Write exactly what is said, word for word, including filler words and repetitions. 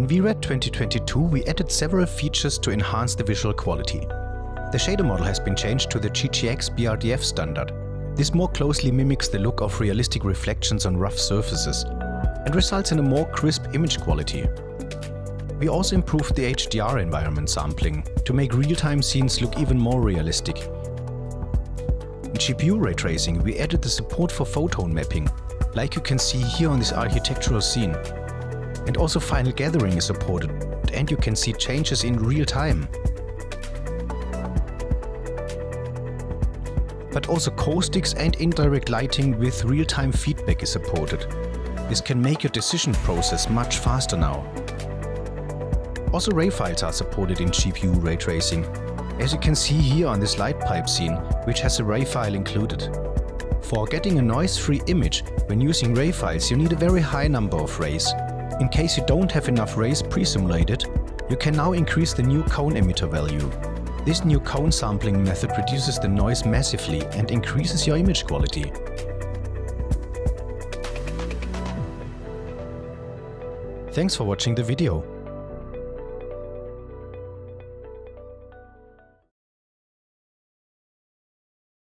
In V RED twenty twenty-two we added several features to enhance the visual quality. The shader model has been changed to the G G X B R D F standard. This more closely mimics the look of realistic reflections on rough surfaces and results in a more crisp image quality. We also improved the H D R environment sampling to make real-time scenes look even more realistic. In G P U ray tracing we added the support for photon mapping, like you can see here on this architectural scene. And also final gathering is supported, and you can see changes in real time. But also caustics and indirect lighting with real-time feedback is supported. This can make your decision process much faster now. Also ray files are supported in G P U ray tracing, as you can see here on this light pipe scene, which has a ray file included. For getting a noise-free image when using ray files you need a very high number of rays. In case you don't have enough rays pre-simulated, you can now increase the new cone emitter value. This new cone sampling method reduces the noise massively and increases your image quality. Thanks for watching the video.